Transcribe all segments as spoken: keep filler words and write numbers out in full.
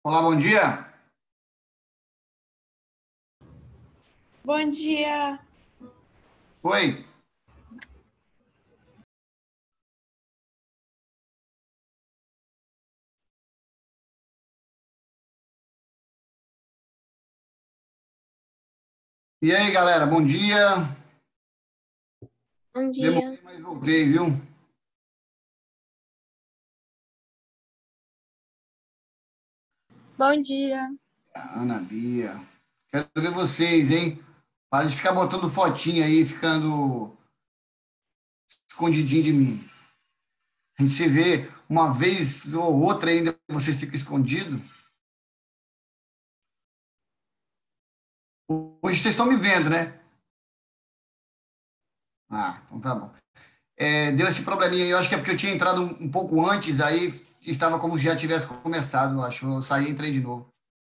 Olá, bom dia. Bom dia. Oi. E aí, galera, bom dia. Bom dia. Demorei, mas voltei, viu? Bom dia. Ana Bia. Quero ver vocês, hein? Para de ficar botando fotinha aí, ficando escondidinho de mim. A gente se vê uma vez ou outra ainda, vocês ficam escondidos. Hoje vocês estão me vendo, né? Ah, então tá bom. É, deu esse probleminha aí, eu acho que é porque eu tinha entrado um, um pouco antes, aí estava como se já tivesse começado, eu acho. Eu saí e entrei de novo.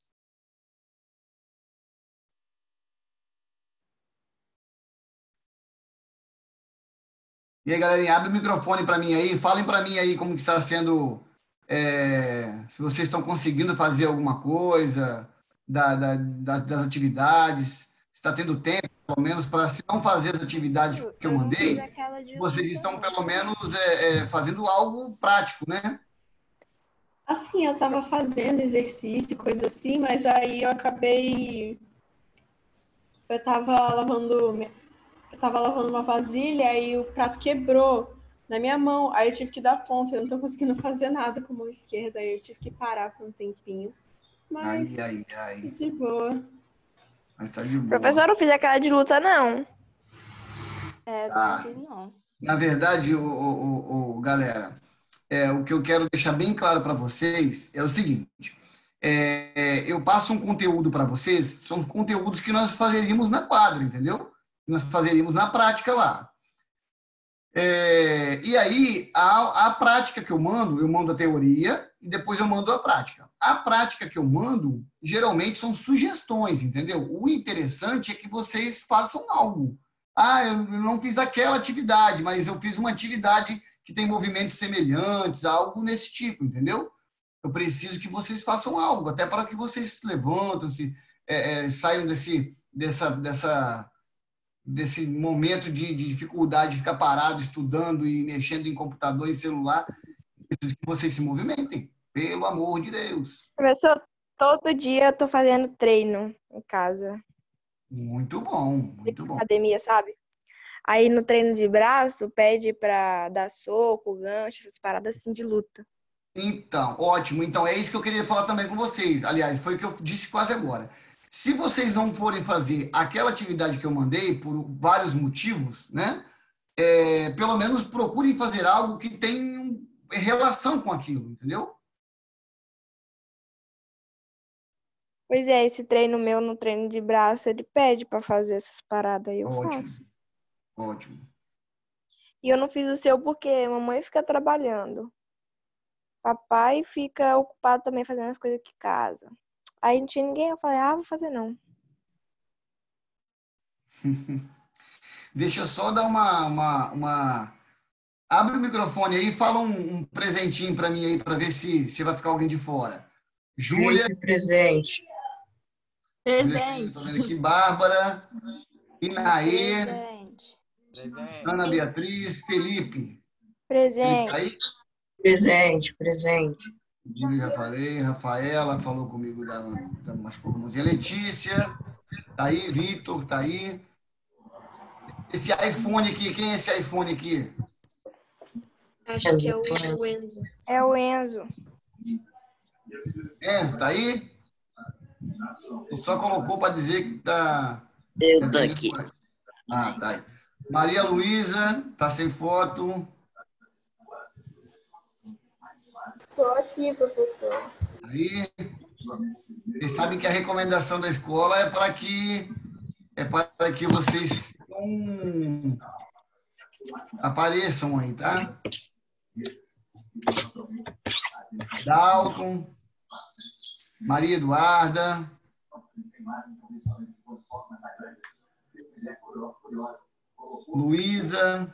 E aí, galerinha, abre o microfone para mim aí, falem para mim aí como que está sendo, é, se vocês estão conseguindo fazer alguma coisa da, da- da- das atividades, se está tendo tempo, pelo menos, para se não fazer as atividades Eu, que eu eu não fiz mandei, aquela de vocês luta, estão não. pelo menos é, é, fazendo algo prático, né? Assim, eu tava fazendo exercício, coisa assim, mas aí eu acabei. Eu tava lavando. minha- Eu tava lavando uma vasilha e o prato quebrou na minha mão. Aí eu tive que dar conta, eu não tô conseguindo fazer nada com a mão esquerda. Aí eu tive que parar por um tempinho. Ai, Mas ai, ai, de boa. mas tá de boa. Professor, eu não fiz aquela de luta, não. É, eu também não Tá. fiz, não. Na verdade, o, o, o, o- galera, é, o que eu quero deixar bem claro para vocês é o seguinte: é, é, eu passo um conteúdo para vocês, são conteúdos que nós fazeríamos na quadra, entendeu? Que nós fazeríamos na prática lá. É, e aí, a, a prática que eu mando, eu mando a teoria e depois eu mando a prática. A prática que eu mando, geralmente, são sugestões, entendeu? O interessante é que vocês façam algo. Ah, eu não fiz aquela atividade, mas eu fiz uma atividade que tem movimentos semelhantes, algo nesse tipo, entendeu? Eu preciso que vocês façam algo, até para que vocês se levantem, se, é, é, saiam desse, dessa, dessa desse momento de, de dificuldade de ficar parado estudando e mexendo em computador e celular, preciso que vocês se movimentem, pelo amor de Deus. Professor, todo dia eu tô fazendo treino em casa. Muito bom, muito bom. Academia, sabe? Aí no treino de braço, pede pra dar soco, gancho, essas paradas assim de luta. Então, ótimo. Então, é isso que eu queria falar também com vocês. Aliás, foi o que eu disse quase agora. Se vocês não forem fazer aquela atividade que eu mandei, por vários motivos, né? É, pelo menos procurem fazer algo que tenha relação com aquilo, entendeu? Pois é, esse treino meu no treino de braço, ele pede pra fazer essas paradas aí eu Ótimo, faço. ótimo. E eu não fiz o seu porque a mamãe fica trabalhando. Papai fica ocupado também fazendo as coisas aqui em casa. Aí não tinha ninguém, eu falei, ah, vou fazer não. Deixa eu só dar uma, uma, uma... Abre o microfone aí e fala um, um presentinho para mim aí, para ver se, se vai ficar alguém de fora. Júlia, Gente, presente. Júlia, tô vendo aqui, Bárbara, Inaê, Presente. Ana Beatriz, Felipe. Felipe tá Presente. aí? Presente, presente. Júlia, já falei, Rafaela falou comigo da, da machucou a mãozinha. Letícia, tá aí, Vitor, tá aí. Esse iPhone aqui, quem é esse iPhone aqui? Acho que é o Enzo. É o Enzo. Enzo, tá aí? Ou só colocou para dizer que tá... Eu tô aqui. Ah, tá aí. Maria Luísa, tá sem foto. Estou aqui, professor. Aí. Vocês sabem que a recomendação da escola é para que é para que vocês não apareçam aí, tá? Dalton, Maria Eduarda, Luísa.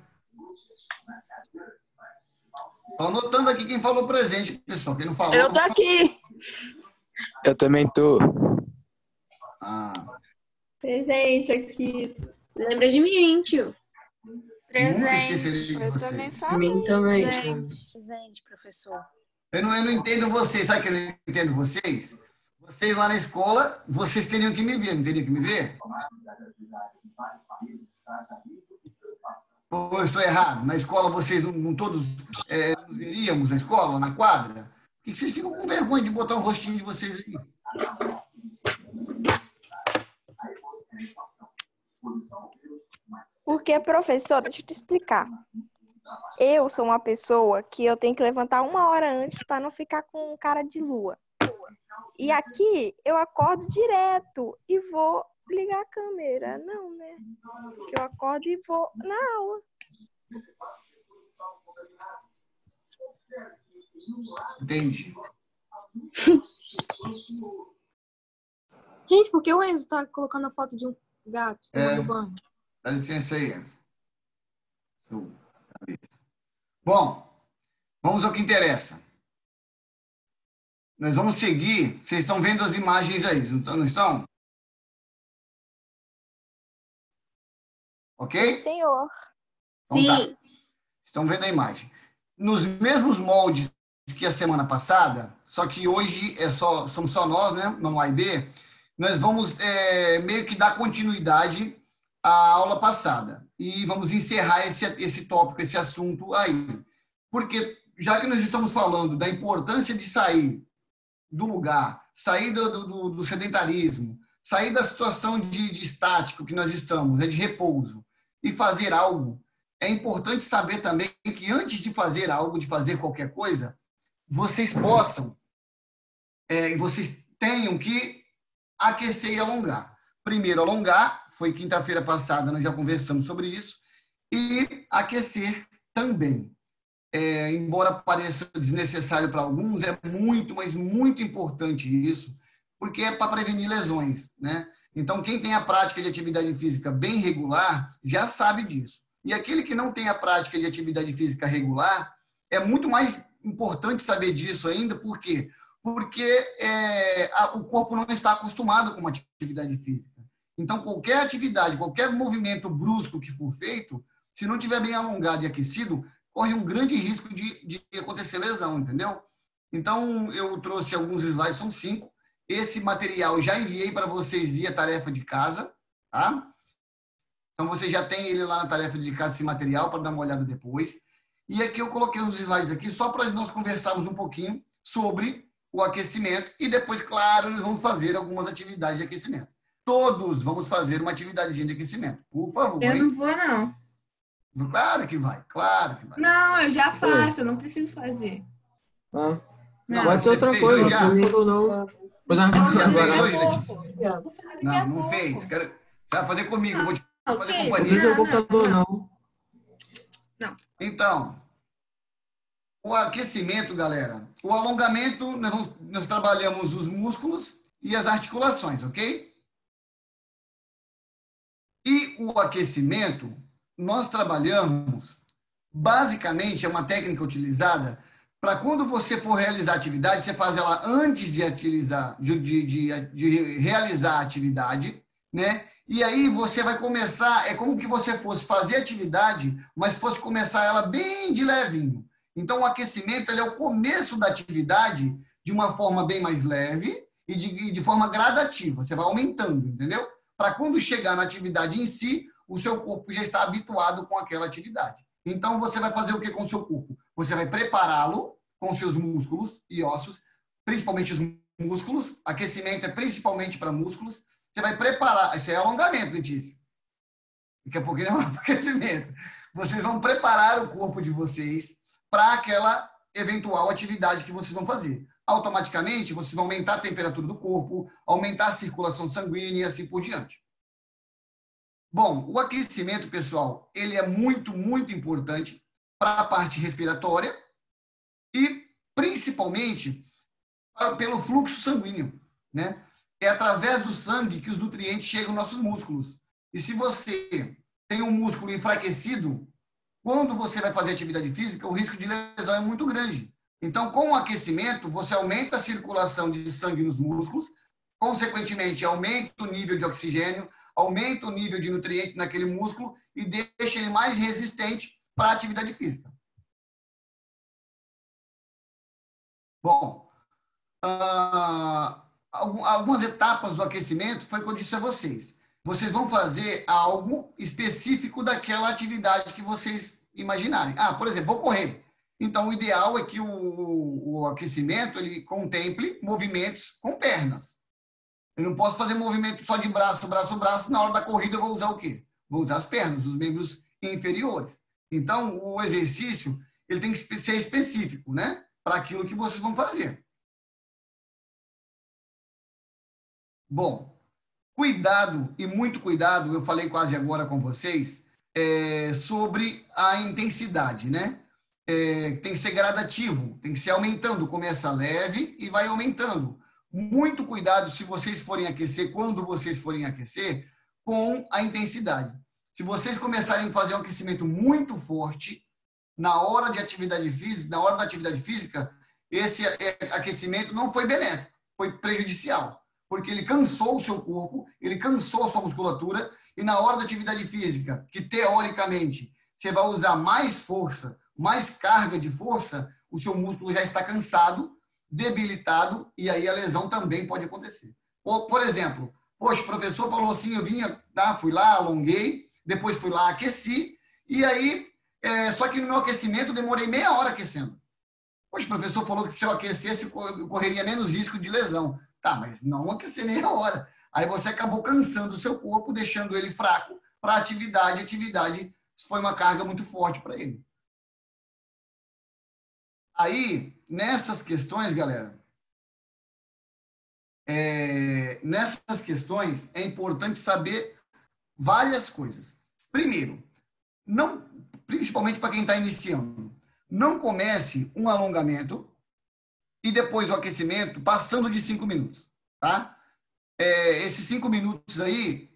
Estou anotando aqui quem falou presente, pessoal. Quem não falou. Eu tô aqui. Eu também tô. Ah, Presente aqui. Lembra de mim, tio. nunca esquecerei de Eu também vocês. falo. Mim também, tio. Presente. Presente, professor. Eu não, eu não entendo vocês. Sabe que eu não entendo vocês? Vocês lá na escola, vocês teriam que me ver, não teriam que me ver? Ou eu estou errado? Na escola vocês não, não todos é, nos veríamos na escola, na quadra? Por que vocês ficam com vergonha de botar o rostinho de vocês aí? Porque, professor, deixa eu te explicar. Eu sou uma pessoa que eu tenho que levantar uma hora antes para não ficar com cara de lua. E aqui eu acordo direto e vou ligar a câmera. Não, né? Que eu acordo e vou na aula. Entende? Gente, por que o Enzo tá colocando a foto de um gato É. tomando banho? Dá licença aí, Enzo. Sua cabeça. Bom, vamos ao que interessa. Nós vamos seguir. Vocês estão vendo as imagens aí, não estão? Não estão? Ok? Senhor. Então tá. Sim. Estão vendo a imagem. Nos mesmos moldes que a semana passada, só que hoje é só, somos só nós, né? No A e B, nós vamos é, meio que dar continuidade à aula passada. E vamos encerrar esse, esse tópico, esse assunto aí. Porque, já que nós estamos falando da importância de sair do lugar, sair do, do, do sedentarismo, sair da situação de, de estático que nós estamos, né, de repouso, e fazer algo, é importante saber também que antes de fazer algo, de fazer qualquer coisa, vocês possam, é, vocês tenham que aquecer e alongar. Primeiro, alongar, foi quinta-feira passada, nós já conversamos sobre isso, e aquecer também. É, embora pareça desnecessário para alguns, é muito, mas muito importante isso, porque é para prevenir lesões, né? Então, quem tem a prática de atividade física bem regular, já sabe disso. E aquele que não tem a prática de atividade física regular, é muito mais importante saber disso ainda, por quê? Porque é, a, o corpo não está acostumado com uma atividade física. Então, qualquer atividade, qualquer movimento brusco que for feito, se não estiver bem alongado e aquecido, corre um grande risco de, de acontecer lesão, entendeu? Então, eu trouxe alguns slides, são cinco. Esse material já enviei para vocês via tarefa de casa, tá? Então, você já tem ele lá na tarefa de casa, esse material, para dar uma olhada depois. E aqui eu coloquei uns slides aqui, só para nós conversarmos um pouquinho sobre o aquecimento. E depois, claro, nós vamos fazer algumas atividades de aquecimento. Todos vamos fazer uma atividadezinha de aquecimento. Por favor, Eu hein? não vou, não. Claro que vai, claro que vai. Não, eu já faço, eu não preciso fazer. Ah, Não, pode ser outra você coisa. fez já? Não, não. Pois não, Vou fazer agora. daqui a Hoje, pouco. Letícia? Vou fazer daqui Não, a não pouco. fez. Quero... Você vai fazer comigo, eu vou te Não, fazer que isso? Não companhia. precisa Não, o computador, não, não. não. Então, o aquecimento, galera. O alongamento, nós, vamos, nós trabalhamos os músculos e as articulações, ok? E o aquecimento, nós trabalhamos, basicamente, é uma técnica utilizada para quando você for realizar a atividade, você faz ela antes de, utilizar, de, de, de, de realizar a atividade, né? E aí você vai começar, é como que você fosse fazer a atividade, mas fosse começar ela bem de levinho. Então, o aquecimento ele é o começo da atividade de uma forma bem mais leve e de, de forma gradativa. Você vai aumentando, entendeu? Para quando chegar na atividade em si, o seu corpo já está habituado com aquela atividade. Então, você vai fazer o que com o seu corpo? Você vai prepará-lo com seus músculos e ossos, principalmente os músculos. Aquecimento é principalmente para músculos. Você vai preparar. Isso é alongamento, Letícia. Daqui a pouquinho é um aquecimento. Vocês vão preparar o corpo de vocês para aquela eventual atividade que vocês vão fazer. Automaticamente, vocês vão aumentar a temperatura do corpo, aumentar a circulação sanguínea e assim por diante. Bom, o aquecimento, pessoal, ele é muito, muito importante para a parte respiratória e, principalmente, pelo fluxo sanguíneo, né? É através do sangue que os nutrientes chegam aos nossos músculos. E se você tem um músculo enfraquecido, quando você vai fazer atividade física, o risco de lesão é muito grande. Então, com o aquecimento, você aumenta a circulação de sangue nos músculos, consequentemente, aumenta o nível de oxigênio, aumenta o nível de nutriente naquele músculo e deixa ele mais resistente para a atividade física. Bom, uh, algumas etapas do aquecimento foi o que eu disse a vocês. Vocês vão fazer algo específico daquela atividade que vocês imaginarem. Ah, por exemplo, vou correr. Então, o ideal é que o, o aquecimento ele contemple movimentos com pernas. Eu não posso fazer movimento só de braço, braço, braço. Na hora da corrida, eu vou usar o quê? Vou usar as pernas, os membros inferiores. Então, o exercício ele tem que ser específico, né? Para aquilo que vocês vão fazer. Bom, cuidado, e muito cuidado, eu falei quase agora com vocês, é, sobre a intensidade, né? É, tem que ser gradativo, tem que ser aumentando, começa leve e vai aumentando. Muito cuidado se vocês forem aquecer, quando vocês forem aquecer, com a intensidade. Se vocês começarem a fazer um aquecimento muito forte, na hora de atividade física, na hora da atividade física, esse aquecimento não foi benéfico, foi prejudicial, porque ele cansou o seu corpo, ele cansou a sua musculatura, e na hora da atividade física, que teoricamente você vai usar mais força, mais carga de força, o seu músculo já está cansado, debilitado, e aí a lesão também pode acontecer. Por, por exemplo, poxa, o professor falou assim, eu vinha, tá, fui lá, alonguei, depois fui lá, aqueci, e aí, é, só que no meu aquecimento eu demorei meia hora aquecendo. Poxa, o professor falou que se eu aquecesse, eu correria menos risco de lesão. Tá, mas não aquecer meia hora. Aí você acabou cansando o seu corpo, deixando ele fraco para atividade. Atividade foi uma carga muito forte para ele. Aí, nessas questões, galera, é, nessas questões é importante saber várias coisas. Primeiro, não, principalmente para quem está iniciando, não comece um alongamento e depois o aquecimento passando de cinco minutos, tá? É, esses cinco minutos aí,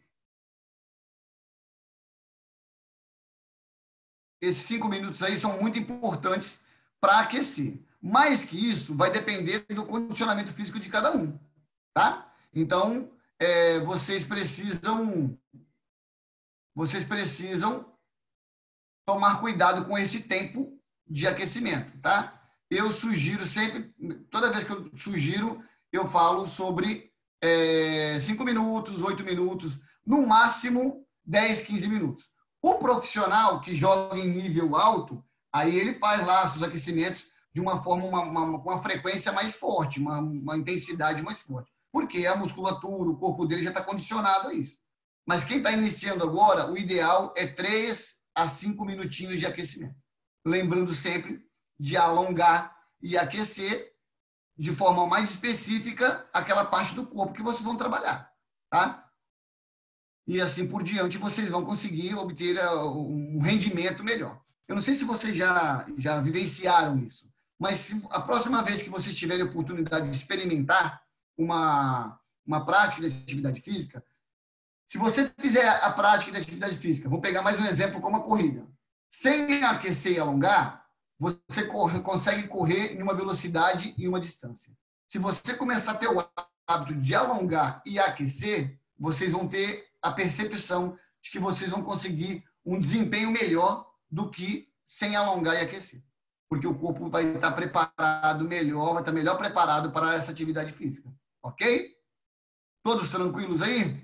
esses cinco minutos aí são muito importantes para aquecer. Mais que isso, vai depender do condicionamento físico de cada um, tá? Então, é, vocês precisam, vocês precisam tomar cuidado com esse tempo de aquecimento, tá? Eu sugiro sempre, toda vez que eu sugiro, eu falo sobre é, cinco minutos, oito minutos, no máximo dez, quinze minutos. O profissional que joga em nível alto, aí ele faz lá seus aquecimentos de uma forma, uma, uma, uma frequência mais forte, uma, uma intensidade mais forte. Porque a musculatura, o corpo dele já está condicionado a isso. Mas quem está iniciando agora, o ideal é três a cinco minutinhos de aquecimento. Lembrando sempre de alongar e aquecer de forma mais específica aquela parte do corpo que vocês vão trabalhar, tá? E assim por diante vocês vão conseguir obter um rendimento melhor. Eu não sei se vocês já, já vivenciaram isso, mas se a próxima vez que vocês tiverem a oportunidade de experimentar uma, uma prática de atividade física, se você fizer a prática de atividade física, vou pegar mais um exemplo como a corrida, sem aquecer e alongar, você corre, consegue correr em uma velocidade e uma distância. Se você começar a ter o hábito de alongar e aquecer, vocês vão ter a percepção de que vocês vão conseguir um desempenho melhor do que sem alongar e aquecer. Porque o corpo vai estar preparado melhor, vai estar melhor preparado para essa atividade física. Ok? Todos tranquilos aí?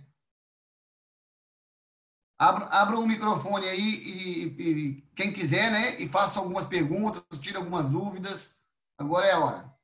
Abra, abra o microfone aí e, e quem quiser, né? E faça algumas perguntas, tire algumas dúvidas. Agora é a hora.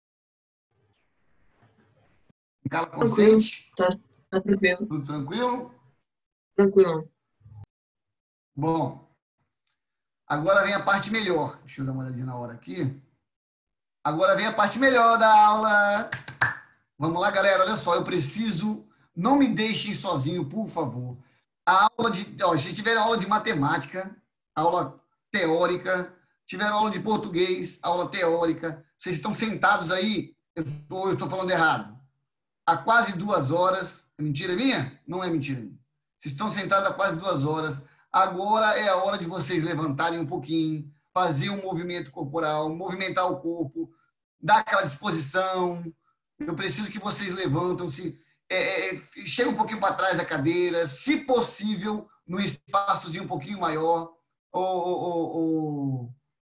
Cala consciente. Tá, tá tranquilo. Tudo tranquilo? Tranquilo. Bom. Agora vem a parte melhor. Deixa eu dar uma olhadinha na hora aqui. Agora vem a parte melhor da aula. Vamos lá, galera. Olha só, eu preciso... Não me deixem sozinho, por favor. A aula de... Ó, se tiver aula de matemática, aula teórica, tiver aula de português, aula teórica, vocês estão sentados aí, eu estou, eu estou falando errado, há quase duas horas. É mentira minha? Não é mentira minha. Vocês estão sentados há quase duas horas. Agora é a hora de vocês levantarem um pouquinho, fazer um movimento corporal, movimentar o corpo, dar aquela disposição. Eu preciso que vocês levantam-se, é, é, cheguem um pouquinho para trás da cadeira, se possível, num espaçozinho um pouquinho maior. Ô, ô, ô, ô.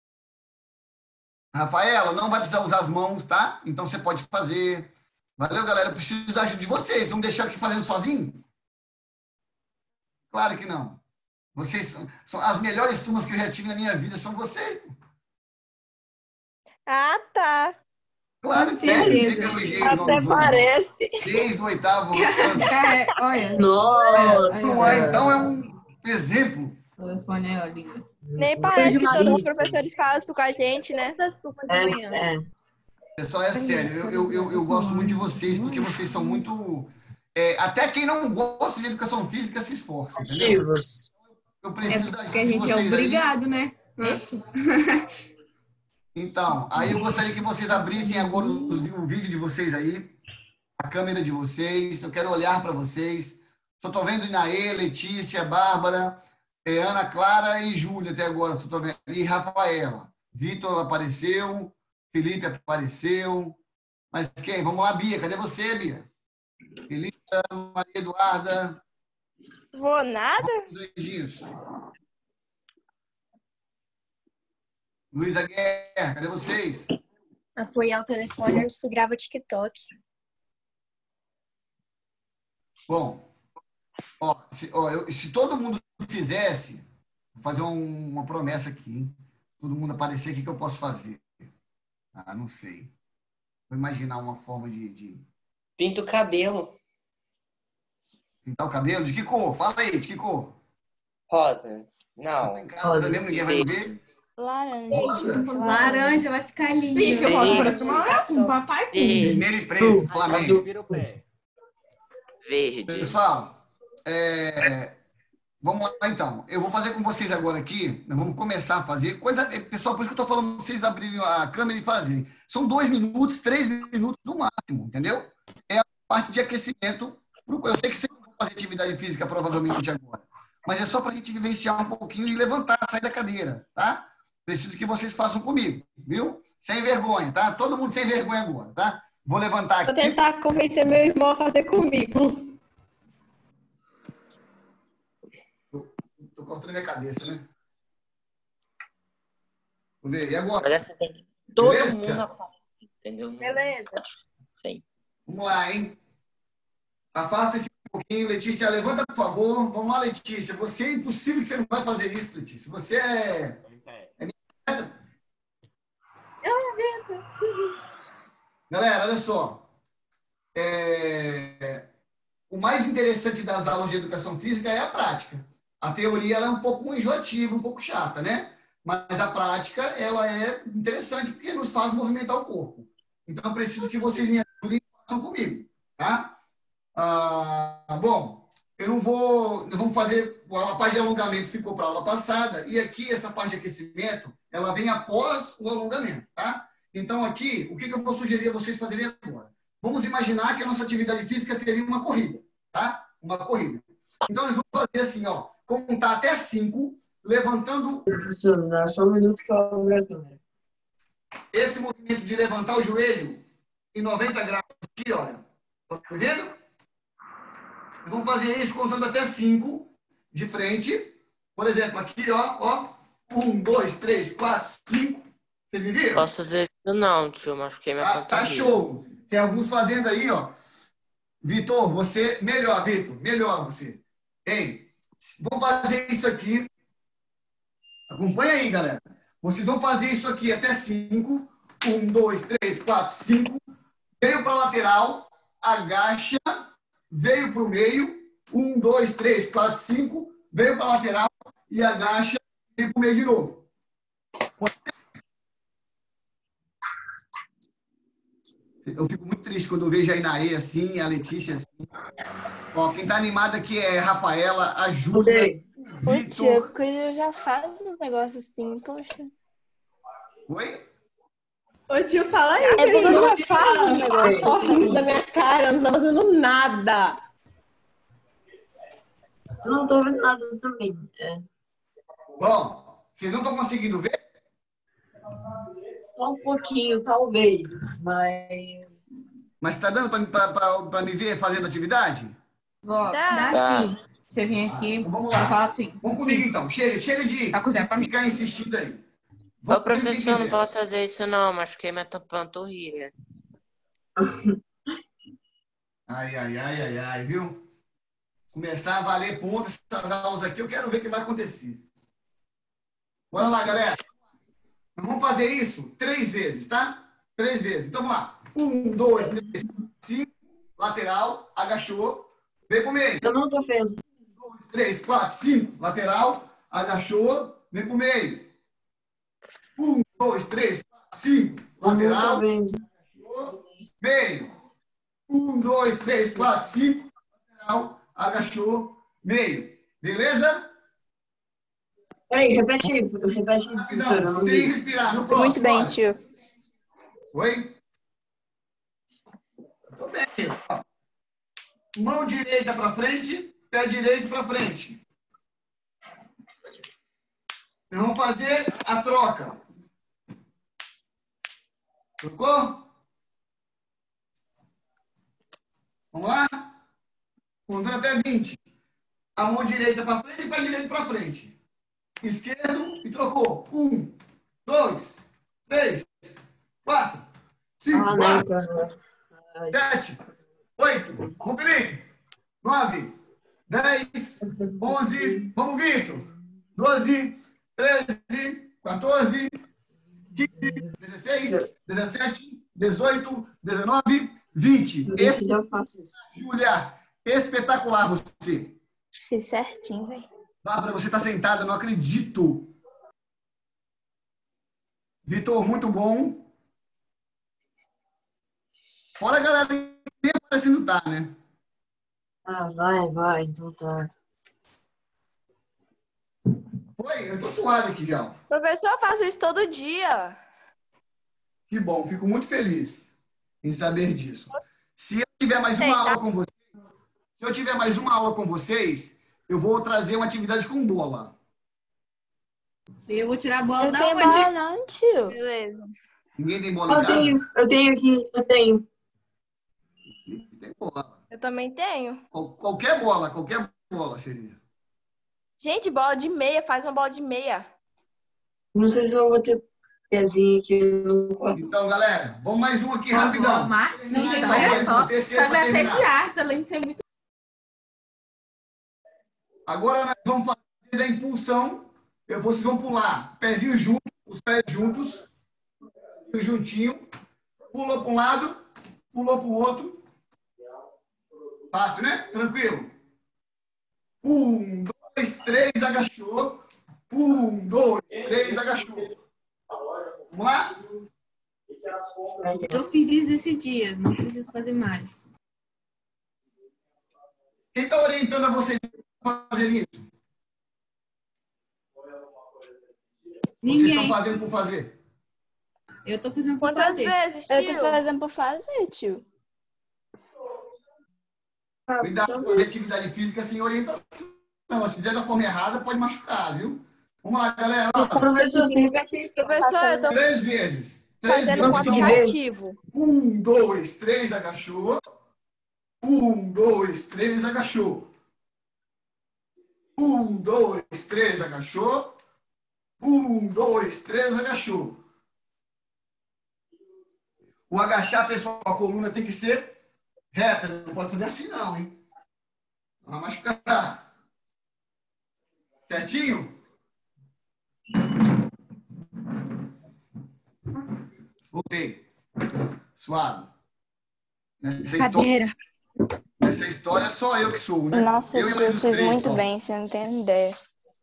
Rafaela, não vai precisar usar as mãos, tá? Então você pode fazer. Valeu, galera. Eu preciso da ajuda de vocês. Vamos deixar aqui fazendo sozinho? Claro que não. Vocês são, são as melhores turmas que eu já tive na minha vida, são vocês. Ah, tá. Claro Com que é. certeza. Esse é o jeito, Até não- parece. Desde o oitavo ano. É, olha, Nossa! Não é, então é um exemplo. o telefone é, ó, liga. Nem parece que todos os Maria. professores falam isso com a gente, né? É, é. Pessoal, é sério, eu, eu, eu, eu gosto muito de vocês, porque vocês são muito... é, até quem não gosta de educação física se esforça, entendeu? Ativos. Eu É preciso da ajuda porque a de gente é vocês aí. obrigado, né? Oxe. Então, aí eu gostaria que vocês abrissem agora o, o vídeo de vocês aí, a câmera de vocês, eu quero olhar para vocês. Só estou vendo Inaê, Letícia, Bárbara, eh, Ana Clara e Júlia até agora, só tô vendo. E Rafaela. Vitor apareceu, Felipe apareceu. Mas quem? Vamos lá, Bia. Cadê você, Bia? Felipe, Maria Eduarda. Vou nada? Dois dias. Luísa Guerra, cadê vocês? Apoiar o telefone onde se grava TikTok. Bom, ó, se, ó, eu- se todo mundo fizesse, vou fazer um- uma promessa aqui, hein? Todo mundo aparecer, o que, que eu posso fazer? Ah, não sei. Vou imaginar uma forma de, de Pinta o cabelo. pintar o cabelo. De que cor? Fala aí, de que cor? Rosa. Não. Em casa mesmo, ninguém vai me ver. Laranja. Rosa? Laranja vai ficar lindo. Gente, eu posso Verde. parecer uma- um papai com Verde. Vermelho e preto, Flamengo. Azul. Vira o pé. Verde. Pessoal, é, vamos lá então. Eu vou fazer com vocês agora aqui. Nós vamos começar a fazer coisa. é, Pessoal, por isso que eu estou falando para vocês abrirem a câmera e fazerem. São dois minutos, três minutos no máximo, entendeu? É a parte de aquecimento. pro- Eu sei que vocês não vão fazer atividade física provavelmente agora, mas é só para a gente vivenciar um pouquinho e levantar, sair da cadeira, tá? Preciso que vocês façam comigo, viu? Sem vergonha, tá? Todo mundo sem vergonha agora, tá? Vou levantar Vou aqui. tentar convencer meu irmão a fazer comigo. Tô cortando minha cabeça, né? Vou ver. E agora? Mas essa tem que todo Beleza? mundo aparecer, entendeu? Beleza. Sei. Vamos lá, hein? Afasta esse um pouquinho. Letícia, levanta, por favor. Vamos lá, Letícia. Você é impossível que você não vai fazer isso, Letícia. Você é... é minha... Galera, olha só. É... O mais interessante das aulas de educação física é a prática. A teoria ela é um pouco enjoativa, um pouco chata, né? Mas a prática ela é interessante porque nos faz movimentar o corpo. Então, eu preciso que vocês me ajudem e façam comigo, tá? Ah, bom, eu não vou... Nós vamos fazer... A parte de alongamento ficou para a aula passada e aqui, essa parte de aquecimento, ela vem após o alongamento, tá? Então, aqui, o que que eu vou sugerir a vocês fazerem agora? Vamos imaginar que a nossa atividade física seria uma corrida, tá? Uma corrida. Então, nós vamos fazer assim, ó, contar até cinco, levantando Professor, dá só um minuto que eu abro a câmera. esse movimento de levantar o joelho em noventa graus aqui, olha. Tá vendo? Vamos fazer isso contando até cinco de frente. Por exemplo, aqui, ó, ó. Um, dois, três, quatro, cinco. Vocês me viram? Posso fazer isso não, tio. Machuquei minha Ah, tá panturrilha. show. Tem alguns fazendo aí, ó. Vitor, você... Melhor, Vitor. Melhor você. Hein? Vamos fazer isso aqui. Acompanha aí, galera. Vocês vão fazer isso aqui até cinco. Um, dois, três, quatro, cinco. Veio para a lateral. Agacha. Veio para o meio. Um, dois, três, quatro, cinco. Veio para a lateral. E agacha. Veio para o meio de novo. Eu fico muito triste quando eu vejo a Inaê assim, a Letícia assim. Ó, quem tá animado aqui é a Rafaela, a Júlia, o Ô, Vitor. tio, porque eu já faço uns negócios assim, poxa. Oi? Ô tio, fala aí. É porque eu querido. já faço uns negócios Sorriso assim. da minha cara, eu não tá fazendo nada. Eu não tô vendo nada também. É. Bom, vocês não estão conseguindo ver? Só um pouquinho, talvez. Mas. Mas tá dando para me ver fazendo atividade? Vó, Dá. dá sim. Você vem aqui, Então, vamos eu lá. falo assim. Vamos comigo sim. então. Chega, chega de Tá cozinhando pra mim. ficar insistindo aí. Ô, Vamos comigo quem professor, não quiser. posso fazer isso não, machuquei minha panturrilha. Ai, ai, ai, ai, ai, viu? Começar a valer ponto essas aulas aqui, eu quero ver o que vai acontecer. Bora lá, galera. Vamos fazer isso três vezes, tá? Três vezes. Então, vamos lá. Um, dois, três, cinco. Lateral, agachou. Vem pro meio. Eu não tô vendo. Um, dois, três, quatro, cinco. Lateral, agachou. Vem pro meio. Um, dois, três, quatro, cinco. Eu não tô Lateral, vendo. agachou. Meio. Um, dois, três, quatro, cinco. Lateral, agachou. Meio. Beleza? Peraí, repete aí. Repete aí, professora. Eu Rapidão, não sem vi. respirar. No próximo. Muito bem, olha. tio. Oi? Tô bem. Ó. Mão direita para frente, pé direito para frente. Nós vamos fazer a troca. Trocou? Vamos lá? Contando até vinte. A mão direita para frente e pé direito para frente. Esquerdo e trocou. Um, dois, três, quatro, cinco, Ah, não, quatro, cara. sete, oito, vamos, Felipe. Nove, dez, onze, vamos, Vitor. Doze, treze, quatorze, quinze, dezesseis, dezessete, dezoito, dezenove, vinte. Esse eu faço isso. Júlia, espetacular você. Fiz certinho, velho. Bárbara, você está sentada, não acredito. Vitor, muito bom. Fora a galera nem aparecendo tá, né? Ah, vai, vai. Então tá. Foi? Eu tô suave aqui já. Professor, eu faço isso todo dia. Que bom, fico muito feliz em saber disso. Se eu tiver mais uma Sei, tá. aula com vocês, se eu tiver mais uma aula com vocês, eu vou trazer uma atividade com bola. Eu vou tirar a Eu bola não da tenho onde? bola não, tio. Beleza. Ninguém tem bola em Eu casa? tenho, eu tenho aqui, eu tenho. Tem bola. Eu também tenho. Qual- Qualquer bola, qualquer bola seria. Gente, bola de meia, faz uma bola de meia. Não sei se eu vou ter pezinho aqui no quarto. Então, galera, vamos mais um aqui Ó, rapidão. Marcos, Não, gente, não, olha mas só. o terceiro Sabe pra até terminar. de artes, além de ser muito. Agora nós vamos fazer da impulsão. Eu, vocês vão pular. Pezinho junto, os pés juntos. Juntinho. Pulou para um lado, pulou para o outro. Fácil, né? Tranquilo. Um, dois, três, agachou. Um, dois, três, agachou. Vamos lá? Eu fiz isso esses dias, não preciso fazer mais. Quem está orientando a vocês a fazer isso? Vocês estão Ninguém. fazendo por fazer? Eu tô fazendo por Quantas fazer. vezes, tio? Eu tô fazendo por fazer, tio. Cuidado com fazer atividade física sem orientação. Se fizer da forma errada, pode machucar, viu? Vamos lá, galera. O professor sempre aqui. Professor, eu tô Três vezes. Três fazendo um vezes. Consegui ver? aplicativo. Um, dois, três, agachou. Um, dois, três, agachou. Um, dois, três, agachou. Um, dois, três, agachou. O agachar, pessoal, a coluna tem que ser reta. Não pode fazer assim, não, hein? Vamos machucar. Certinho? Voltei. Suado. Nessa história, Cadeira. nessa história, só eu que sou, né? Nossa, eu e tio, mais os fez três muito só. bem, você não tem ideia.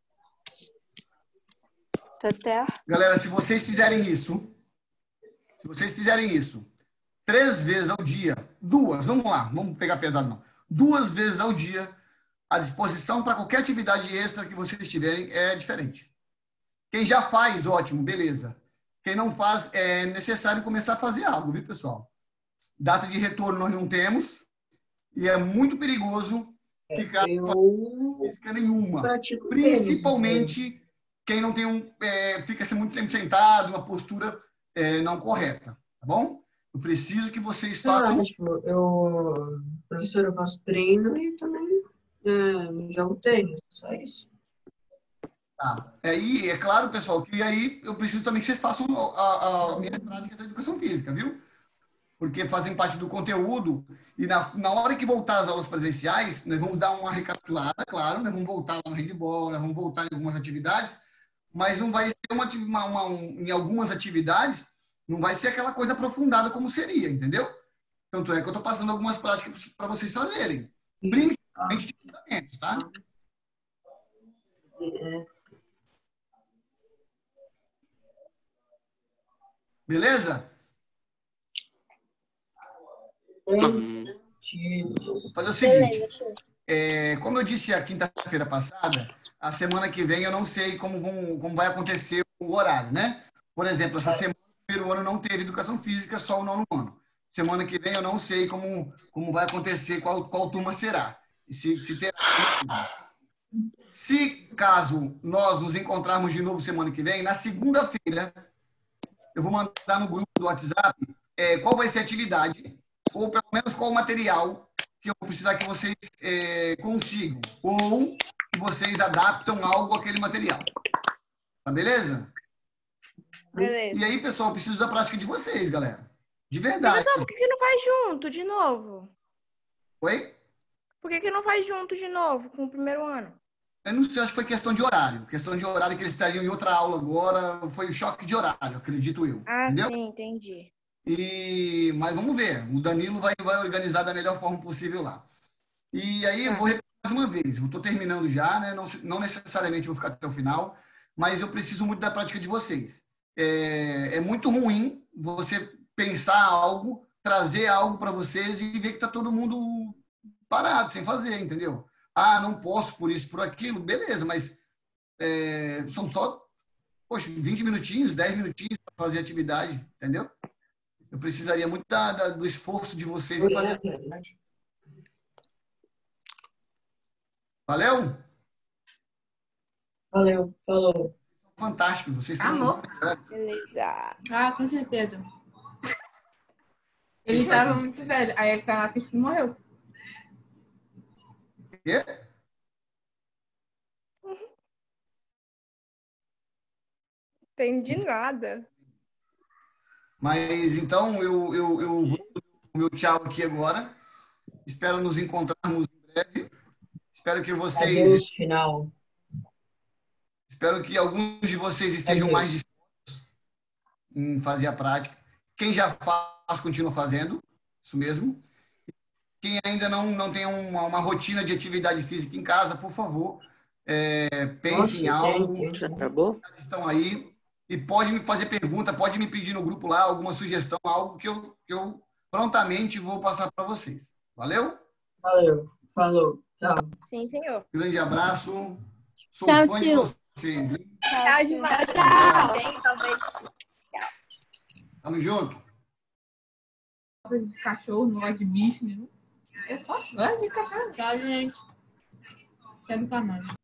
Tô até... Galera, se vocês fizerem isso, se vocês fizerem isso três vezes ao dia, duas, vamos lá, vamos pegar pesado não, duas vezes ao dia, a disposição para qualquer atividade extra que vocês tiverem é diferente. Quem já faz, ótimo, beleza. Quem não faz, é necessário começar a fazer algo, viu, pessoal? Data de retorno nós não temos e é muito perigoso ficar Eu física nenhuma. pratico tênis, Principalmente quem não tem um, é, fica muito sempre sentado, uma postura é, não correta, tá bom? Eu preciso que vocês Sei lá, façam... tipo, eu, professor, eu faço treino e também é, jogo tênis, só isso. Tá. Aí, é claro, pessoal, que aí eu preciso também que vocês façam a, a minhas práticas da educação física, viu? Porque fazem parte do conteúdo e na, na hora que voltar às aulas presenciais, nós vamos dar uma recapitulada, claro, nós vamos voltar lá no handball, nós vamos voltar em algumas atividades, mas não vai ser uma, uma, uma um, em algumas atividades, não vai ser aquela coisa aprofundada como seria, entendeu? Tanto é que eu estou passando algumas práticas para vocês fazerem, principalmente de fundamentos, tá? Beleza? Vou fazer o seguinte, é, como eu disse a quinta-feira passada, a semana que vem eu não sei como, vão, como vai acontecer o horário, né? Por exemplo, essa semana, o primeiro ano não teve educação física, só o nono ano. Semana que vem eu não sei como, como vai acontecer, qual, qual turma será. E se, se, ter... se caso nós nos encontrarmos de novo semana que vem, na segunda-feira, eu vou mandar no grupo do WhatsApp é, qual vai ser a atividade, ou pelo menos qual o material que eu vou precisar que vocês é, consigam, ou que vocês adaptam algo àquele material. Tá beleza? Beleza. E aí, pessoal, eu preciso da prática de vocês, galera. De verdade. Professor, por que, que não faz junto de novo? Oi? Por que, que não faz junto de novo com o primeiro ano? Eu não sei, acho que foi questão de horário. Questão de horário que eles estariam em outra aula agora. Foi choque de horário, acredito eu. Ah, entendeu? sim, entendi. E, mas vamos ver. O Danilo vai, vai organizar da melhor forma possível lá. E aí eu vou repetir mais uma vez. Eu estou terminando já, né? Não, não necessariamente vou ficar até o final, mas eu preciso muito da prática de vocês. É, é muito ruim você pensar algo, trazer algo para vocês e ver que está todo mundo parado, sem fazer, entendeu? Ah, não posso por isso, por aquilo. Beleza, mas é, são só, poxa, vinte minutinhos, dez minutinhos para fazer atividade, entendeu? Eu precisaria muito da, da, do esforço de vocês em fazer essa. Valeu? Valeu, falou. Fantástico, vocês são... Amor. Beleza. Ah, com certeza. Ele Isso aí. estava muito velho. Aí ele caiu na pista e morreu. Quê? Entendi nada. Mas então eu, eu, eu vou o meu tchau aqui agora. Espero nos encontrarmos em breve. Espero que vocês. Adeus, final. Espero que alguns de vocês estejam Adeus. mais dispostos em fazer a prática. Quem já faz, continua fazendo. Isso mesmo. Quem ainda não, não tem uma, uma rotina de atividade física em casa, por favor, é, pense Nossa, em algo. tem, tem. Acabou? Estão aí. E pode me fazer pergunta, pode me pedir no grupo lá alguma sugestão, algo que eu, que eu prontamente vou passar para vocês. Valeu? Valeu, falou, tchau. Sim, senhor. Grande abraço. Sou Tchau, fã de tio. vocês. Hein? Tchau, demais. Tchau. Tamo junto. Gosta de cachorro, não gosta de bicho nenhum. É só gosta de cachorro. Tchau, gente. Quero nunca mais.